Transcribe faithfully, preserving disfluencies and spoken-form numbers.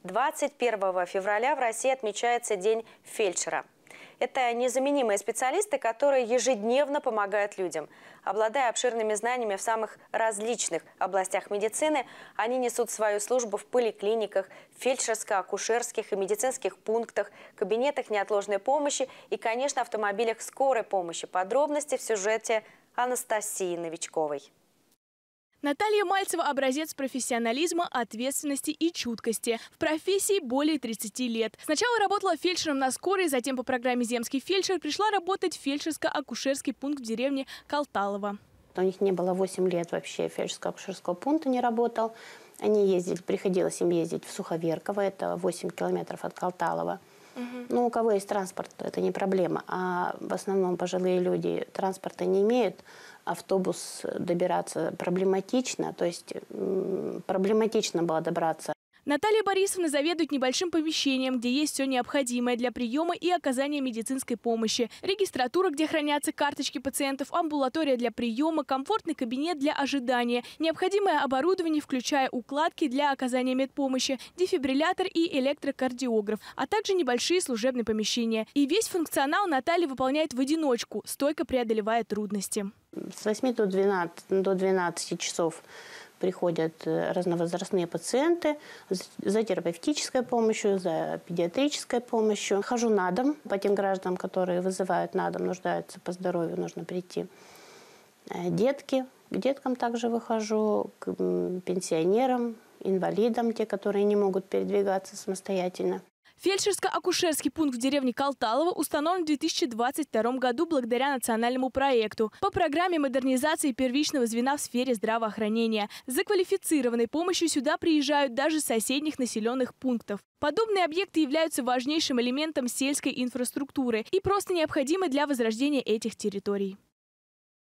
двадцать первого февраля в России отмечается День фельдшера. Это незаменимые специалисты, которые ежедневно помогают людям. Обладая обширными знаниями в самых различных областях медицины, они несут свою службу в поликлиниках, фельдшерско-акушерских и медицинских пунктах, кабинетах неотложной помощи и, конечно, автомобилях скорой помощи. Подробности в сюжете Анастасии Новичковой. Наталья Мальцева – образец профессионализма, ответственности и чуткости. В профессии более тридцати лет. Сначала работала фельдшером на скорой, затем по программе «Земский фельдшер» пришла работать в фельдшерско-акушерский пункт в деревне Калталово. У них не было восемь лет вообще фельдшерско-акушерского пункта, не работал. Они ездили, приходилось им ездить в Суховерково, это восемь километров от Калталова. Угу. Ну, у кого есть транспорт, это не проблема. А в основном пожилые люди транспорта не имеют. Автобус добираться проблематично, то есть проблематично было добраться. Наталья Борисовна заведует небольшим помещением, где есть все необходимое для приема и оказания медицинской помощи. Регистратура, где хранятся карточки пациентов, амбулатория для приема, комфортный кабинет для ожидания, необходимое оборудование, включая укладки для оказания медпомощи, дефибриллятор и электрокардиограф, а также небольшие служебные помещения. И весь функционал Наталья выполняет в одиночку, стойко преодолевая трудности. С восьми до двенадцати часов приходят разновозрастные пациенты за терапевтической помощью, за педиатрической помощью. Хожу на дом по тем гражданам, которые вызывают на дом, нуждаются по здоровью, нужно прийти. Детки, к деткам также выхожу, к пенсионерам, инвалидам, те, которые не могут передвигаться самостоятельно. Фельдшерско-акушерский пункт в деревне Калталово установлен в две тысячи двадцать втором году благодаря национальному проекту по программе модернизации первичного звена в сфере здравоохранения. За квалифицированной помощью сюда приезжают даже с соседних населенных пунктов. Подобные объекты являются важнейшим элементом сельской инфраструктуры и просто необходимы для возрождения этих территорий.